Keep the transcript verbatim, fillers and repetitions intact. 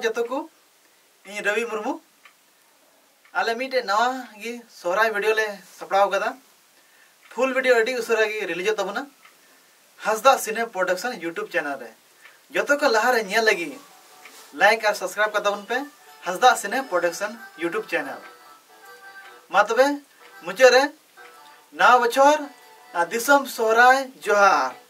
जतो को इन रवि मुर्मू आले मीटे नवा गी सोहराय वीडियो ले सपड़ाव कदा फुल वीडियो अडी उसरा गी रिलीज तबना Hasda cine production YouTube channel रे जतो को लहा रे नेल लगी लाइक और सब्सक्राइब कर दबन पे Hasda cine production YouTube channel मा तबे मुचे रे ना बछर दिसम सोहराय जोहार।